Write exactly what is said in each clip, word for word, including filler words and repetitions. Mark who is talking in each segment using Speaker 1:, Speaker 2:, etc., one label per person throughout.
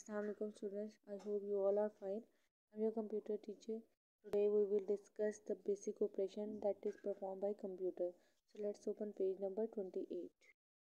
Speaker 1: Assalamualaikum students, I hope you all are fine. I'm your computer teacher. Today we will discuss the basic operation that is performed by computer. So let's open page number twenty-eight.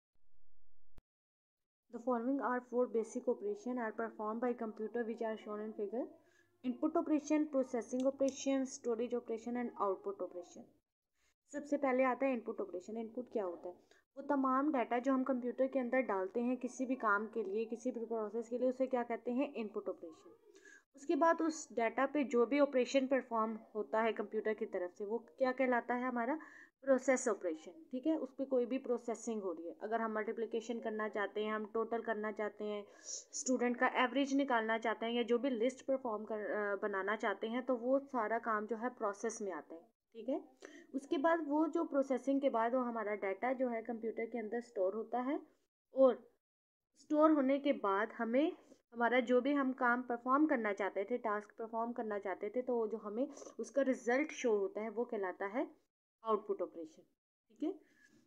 Speaker 1: The following are four basic operations are performed by computer which are shown in figure. Input operation, processing operation, storage operation and output operation. सबसे पहले आता है input operation. Input क्या होता है? वो तमाम data जो हम कंप्यूटर के अंदर डालते हैं किसी भी काम के लिए, किसी भी प्रोसेस के लिए, उसे क्या कहते हैं? Input operation. उसके बाद उस डाटा पे जो भी ऑपरेशन परफॉर्म होता है कंप्यूटर की तरफ से वो क्या कहलाता है? हमारा प्रोसेस ऑपरेशन। ठीक है, उस पर कोई भी प्रोसेसिंग हो रही है। अगर हम मल्टीप्लिकेशन करना चाहते हैं, हम टोटल करना चाहते हैं, स्टूडेंट का एवरेज निकालना चाहते हैं या जो भी लिस्ट परफॉर्म कर बनाना चाहते हैं, तो वो सारा काम जो है प्रोसेस में आता है। ठीक है, उसके बाद वो जो प्रोसेसिंग के बाद वो हमारा डाटा जो है कंप्यूटर के अंदर स्टोर होता है और स्टोर होने के बाद हमें हमारा जो भी हम काम परफॉर्म करना चाहते थे, टास्क परफॉर्म करना चाहते थे, तो वो जो हमें उसका रिजल्ट शो होता है वो कहलाता है आउटपुट ऑपरेशन। ठीक है,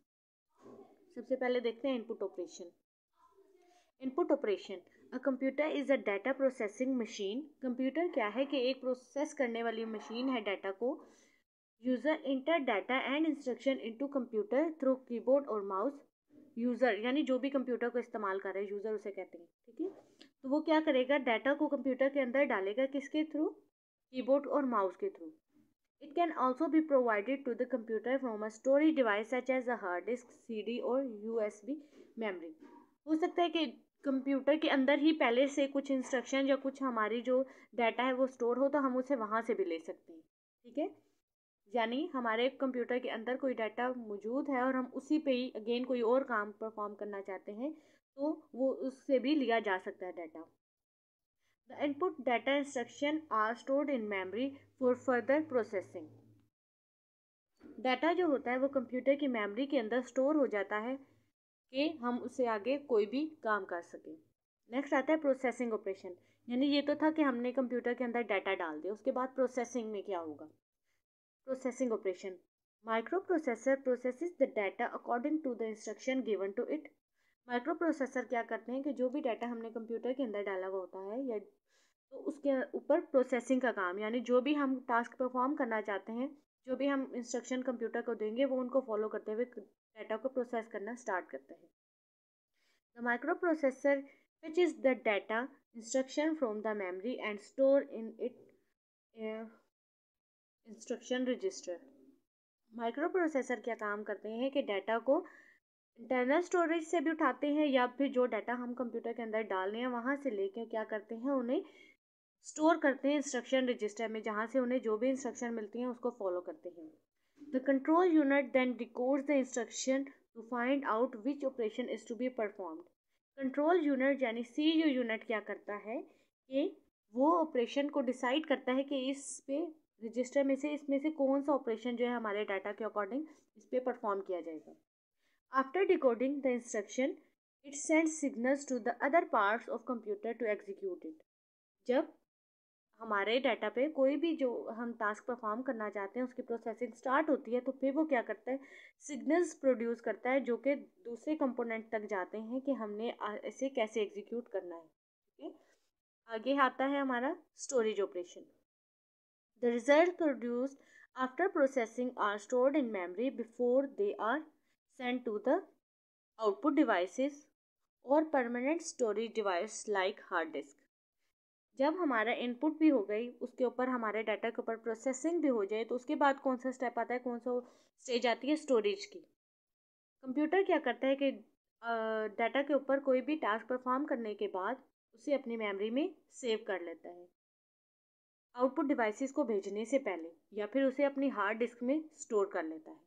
Speaker 1: सबसे पहले देखते हैं input operation. Input operation, a computer is a data processing machine. Computer क्या है कि एक प्रोसेस करने वाली मशीन है डाटा को। User enter data and instruction into computer through keyboard और माउस। यूज़र यानी जो भी कंप्यूटर को इस्तेमाल कर रहे हैं, यूज़र उसे कहते हैं। ठीक है, तो वो क्या करेगा? डाटा को कंप्यूटर के अंदर डालेगा, किसके थ्रू? कीबोर्ड और माउस के through. It can also be provided to the computer from a storage device such as a hard disk, C D और यू एस बी मेमोरी। हो सकता है कि कंप्यूटर के अंदर ही पहले से कुछ इंस्ट्रक्शन या कुछ हमारी जो डाटा है वो स्टोर हो, तो हम उसे वहाँ से भी ले सकते हैं। ठीक है, यानी हमारे कंप्यूटर के अंदर कोई डाटा मौजूद है और हम उसी पे ही अगेन कोई और काम परफॉर्म करना चाहते हैं, तो वो उससे भी लिया जा सकता है data. The input data instruction are stored in memory for further processing. Data जो होता है वो कंप्यूटर की मेमोरी के अंदर स्टोर हो जाता है कि हम उससे आगे कोई भी काम कर सकें। नेक्स्ट आता है प्रोसेसिंग ऑपरेशन, यानी ये तो था कि हमने कंप्यूटर के अंदर डाटा डाल दिया, उसके बाद प्रोसेसिंग में क्या होगा? Processing operation. Microprocessor processes the data according to the instruction given to it. Microprocessor क्या करते हैं कि जो भी डाटा हमने कंप्यूटर के अंदर डाला हुआ होता है या तो उसके ऊपर प्रोसेसिंग का काम, यानी जो भी हम टास्क परफॉर्म करना चाहते हैं, जो भी हम इंस्ट्रक्शन कंप्यूटर को देंगे वो उनको फॉलो करते हुए डाटा को प्रोसेस करना स्टार्ट करता है। The microprocessor fetches the data instruction from the memory and store in it uh, instruction register. Microprocessor क्या काम करते हैं कि डाटा को इंटरनल स्टोरेज से भी उठाते हैं या फिर जो डाटा हम कंप्यूटर के अंदर डाल रहे हैं वहाँ से लेके क्या करते हैं, उन्हें स्टोर करते हैं इंस्ट्रक्शन रजिस्टर में, जहाँ से उन्हें जो भी इंस्ट्रक्शन मिलती हैं उसको फॉलो करते हैं। The control unit then decodes the instruction to find out which operation is to be performed. Control unit यानी सी यू यूनिट क्या करता है कि वो ऑपरेशन को डिसाइड करता है कि इस पे रजिस्टर में से इसमें से कौन सा ऑपरेशन जो है हमारे डाटा के अकॉर्डिंग इस पे परफॉर्म किया जाएगा। After decoding the instruction it sends signals to the other parts of computer to execute it. जब हमारे डाटा पे कोई भी जो हम टास्क परफॉर्म करना चाहते हैं उसकी प्रोसेसिंग स्टार्ट होती है, तो फिर वो क्या करता है? सिग्नल्स प्रोड्यूस करता है जो कि दूसरे कंपोनेंट तक जाते हैं कि हमने इसे कैसे एग्जीक्यूट करना है। ठीक है, आगे आता है हमारा storage operation. The results produced after processing are stored in memory before they are sent to the output devices or permanent storage device like hard disk. जब हमारा इनपुट भी हो गई, उसके ऊपर हमारे डाटा के ऊपर प्रोसेसिंग भी हो जाए, तो उसके बाद कौन सा स्टेप आता है, कौन सा स्टेज आती है? स्टोरेज की। कंप्यूटर क्या करता है कि डाटा के ऊपर कोई भी टास्क परफॉर्म करने के बाद उसे अपनी मेमोरी में सेव कर लेता है आउटपुट डिवाइसेस को भेजने से पहले, या फिर उसे अपनी हार्ड डिस्क में स्टोर कर लेता है।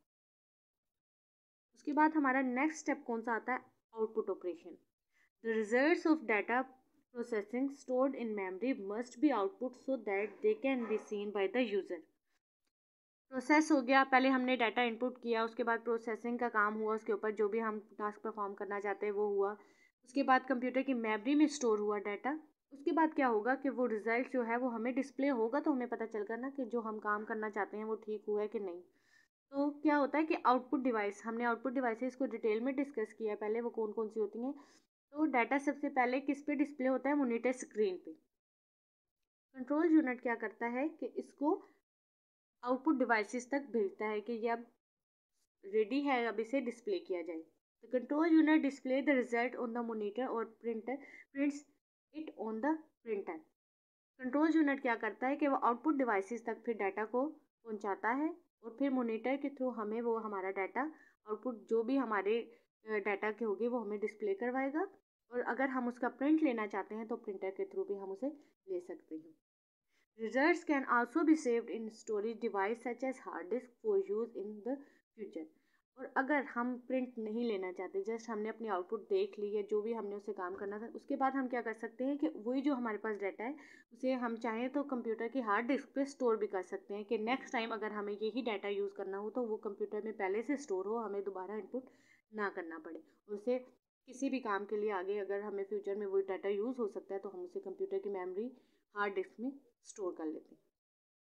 Speaker 1: उसके बाद हमारा नेक्स्ट स्टेप कौन सा आता है? Output operation. The results of data processing stored in memory must be output so that they can be seen by the user. Process हो गया, पहले हमने डाटा इनपुट किया, उसके बाद प्रोसेसिंग का काम हुआ, उसके ऊपर जो भी हम टास्क परफॉर्म करना चाहते हैं वो हुआ, उसके बाद कंप्यूटर की मेमोरी में स्टोर हुआ डाटा। उसके बाद क्या होगा कि वो रिज़ल्ट जो है वो हमें डिस्प्ले होगा, तो हमें पता चलेगा ना कि जो हम काम करना चाहते हैं वो ठीक हुआ है कि नहीं। तो क्या होता है कि आउटपुट डिवाइस, हमने आउटपुट डिवाइसेस को डिटेल में डिस्कस किया है पहले, वो कौन कौन सी होती हैं। तो डाटा सबसे पहले किस पे डिस्प्ले होता है, मॉनिटर स्क्रीन पे। कंट्रोल यूनिट क्या करता है कि इसको आउटपुट डिवाइसेस तक भेजता है कि ये अब रेडी है, अब इसे डिस्प्ले किया जाए। The control unit display the result on the monitor और printer prints it on the printer. Control unit क्या करता है कि वो आउटपुट डिवाइसेस तक फिर डाटा को पहुंचाता है और फिर मॉनिटर के थ्रू हमें वो हमारा डाटा आउटपुट जो भी हमारे डाटा के होगी वो हमें डिस्प्ले करवाएगा, और अगर हम उसका प्रिंट लेना चाहते हैं तो प्रिंटर के थ्रू भी हम उसे ले सकते हैं। Results can also be saved in storage device such as hard disk for use in the future। और अगर हम प्रिंट नहीं लेना चाहते, जस्ट हमने अपनी आउटपुट देख ली है, जो भी हमने उससे काम करना था, उसके बाद हम क्या कर सकते हैं कि वही जो हमारे पास डाटा है उसे हम चाहें तो कंप्यूटर की हार्ड डिस्क पे स्टोर भी कर सकते हैं कि नेक्स्ट टाइम अगर हमें यही डाटा यूज़ करना हो तो वो कंप्यूटर में पहले से स्टोर हो, हमें दोबारा इनपुट ना करना पड़े। उसे किसी भी काम के लिए आगे अगर हमें फ्यूचर में वही डाटा यूज़ हो सकता है तो हम उसे कंप्यूटर की मेमोरी हार्ड डिस्क में स्टोर कर लेते हैं।